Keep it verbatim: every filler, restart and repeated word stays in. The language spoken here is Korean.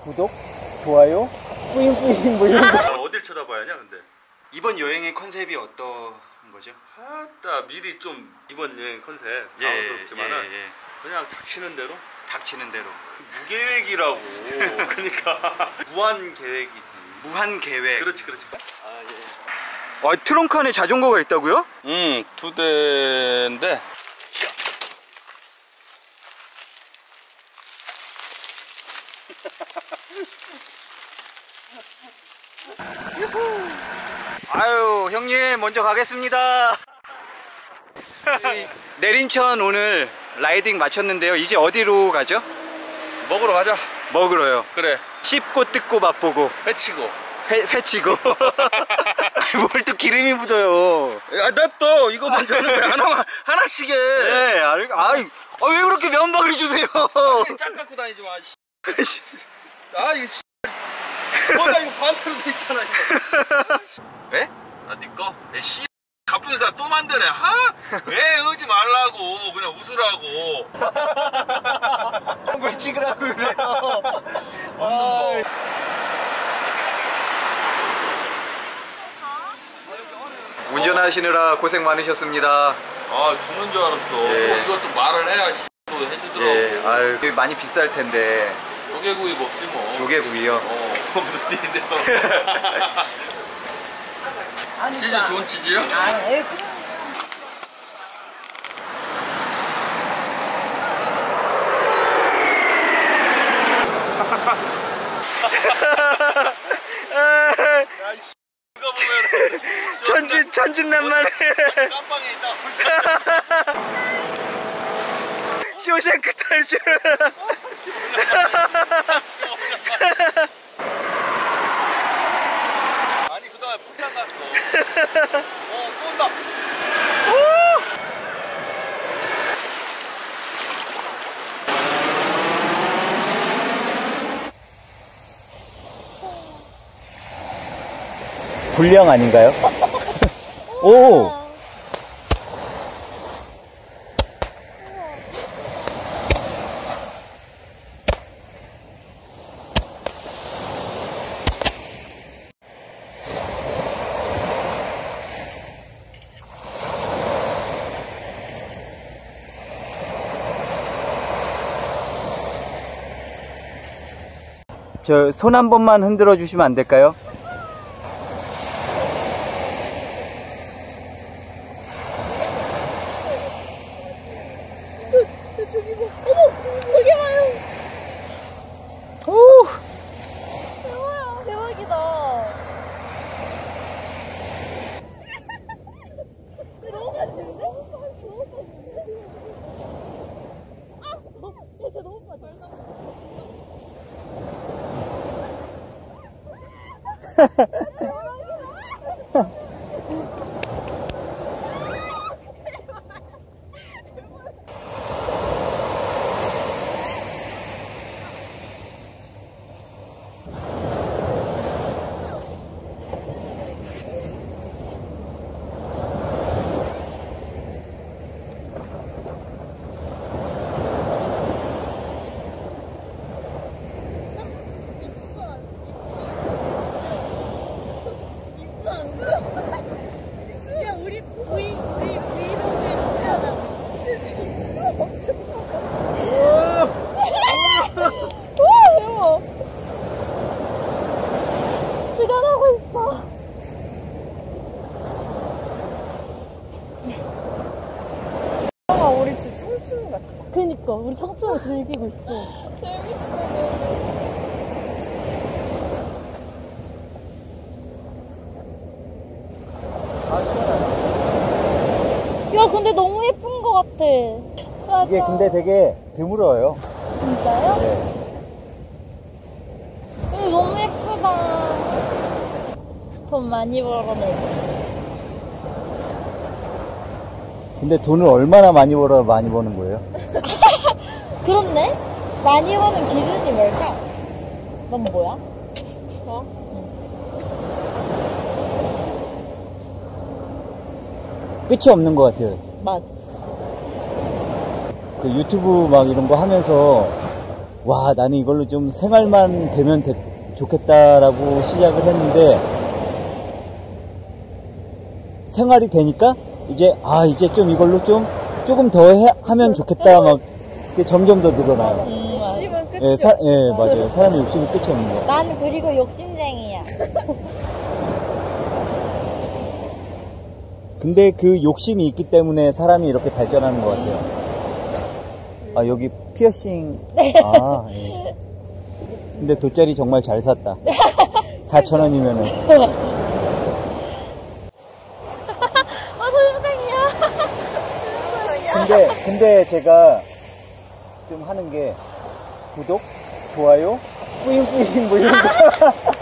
구독, 좋아요, 뿌잉뿌잉 뭐 이런 거. 어딜 쳐다봐야 하냐 근데? 이번 여행의 컨셉이 어떤 거죠? 아따 미리 좀 이번 여행 컨셉 예, 당황스럽지만은 예, 예. 그냥 닥치는 대로? 닥치는 대로. 무계획이라고. 그러니까 무한 계획이지. 무한 계획. 그렇지 그렇지. 아, 예. 아, 트렁크 안에 자전거가 있다고요? 음, 두 대인데. 아유, 형님 먼저 가겠습니다. 내린천 오늘 라이딩 마쳤는데요. 이제 어디로 가죠? 먹으러 가자. 먹으러요. 그래. 씹고 뜯고 맛보고 회치고. 회, 회치고. 뭘 또 기름이 묻어요. 야, 나 또 이거 먼저 하는 거야. 하나만, 하나씩 해. 네, 아이, 아이, 아, 왜 그렇게 면박을 주세요? 짝 갖고 다니지 마. 아, 이거 씨. 뭐야, 이거 반대로 돼 있잖아, 이거. 왜? 아, 니 거? 내 씨. 가쁜 사 또 만드네. 하? 왜 오지 말라고. 그냥 웃으라고. 뭘 찍으라고 그래요? 아, 운전하시느라 고생 많으셨습니다. 아, 죽는 줄 알았어. 예. 또 이것도 말을 해야 씨, 또 해주더라고. 예, 아유, 많이 비쌀 텐데. 조개구이 먹지 뭐. 조개구이요? 어, 무슨 일인데요? 치즈 좋은 치즈요? 아, 예. 이거 보면 천진, 천진난만해. 깜빵에 있다. 쇼생크 탈출. 아니 그동안 풀장 갔어. 어, 또 온다. 불량 아닌가요? 오! 저 손 한 번만 흔들어 주시면 안 될까요? 저기 봐. 어머! 저기 봐요! 오! 대박이야, 대박이다. 너무 빠지는데? 너무 빠지는데? 아! 어, 진짜 너무 빠져. 야, 우리 부이, 우리 부이 동생 진짜 엄청 와, 대박. 출연하고 있어. 아, 우리 진짜 청춘 같아. 그니까, 우리 청춘을 즐기고 있어. 재밌어. 야, 근데 너무 예쁜 것 같아. 맞아. 이게 근데 되게 드물어요. 진짜요? 네. 이거 너무 예쁘다. 돈 많이 벌어내. 근데 돈을 얼마나 많이 벌어 많이 버는 거예요? 그렇네? 많이 버는 기준이 뭘까? 넌 뭐야? 저? 끝이 없는 것 같아요. 맞아. 그 유튜브 막 이런 거 하면서 와, 나는 이걸로 좀 생활만 되면 되, 좋겠다라고 시작을 했는데, 생활이 되니까, 이제, 아, 이제 좀 이걸로 좀, 조금 더 해, 하면 좋겠다, 막, 그게 점점 더 늘어나요. 음, 욕심은 끝이 예, 사, 없어. 예, 맞아요. 사람의 욕심이 끝이 없는 거. 나는 그리고 욕심쟁이야. 근데 그 욕심이 있기 때문에 사람이 이렇게 발전하는 것 같아요. 아, 여기 피어싱. 아, 예. 근데 돗자리 정말 잘 샀다. 사천 원이면은. 아, 소영생이야. 근데, 근데 제가 좀 하는 게, 구독, 좋아요, 뿌잉뿌잉 뭐 이런 거.